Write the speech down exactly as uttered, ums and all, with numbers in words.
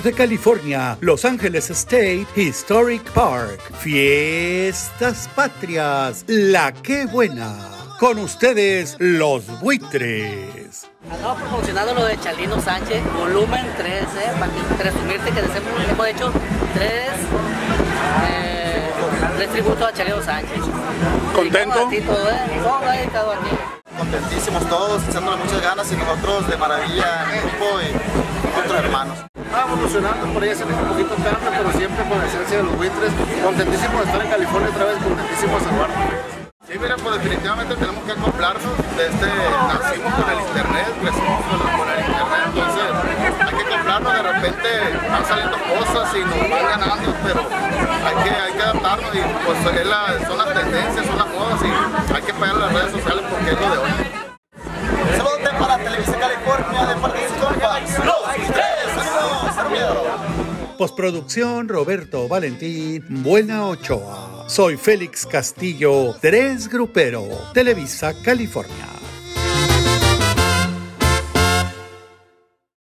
de California, Los Ángeles State Historic Park. Fiestas Patrias, La Qué Buena. Con ustedes, Los Buitres. Andamos promocionando lo de Chalino Sánchez, volumen tres, ¿eh? Para presumirte que hemos hecho tres, eh, tres tributos a Chalino Sánchez. ¿Contento? A ti todo, ¿eh? Todo va dedicado a ti. Contentísimos todos, echándole muchas ganas y nosotros de maravilla en el grupo y otros hermanos. Va evolucionando, por ahí haciendo un poquito cambio, pero siempre con la esencia de los buitres. Contentísimo de estar en California otra vez, contentísimo de salvar. Sí, mira, pues definitivamente tenemos que acoplarnos. Desde, nacimos con el internet, crecimos con, con el internet, entonces hay que acoplarnos. De repente van saliendo cosas y nos van ganando, pero hay que, hay que adaptarnos y pues es la, son las tendencias, son las modas y hay que pegar las redes sociales porque es lo de hoy. Saludos para Televisa California de parte de sus compas. Los Buitres, ánimo, cero miedo. Postproducción Roberto Valentín, Buena Ochoa. Soy Félix Castillo, Tres Grupero, Televisa California.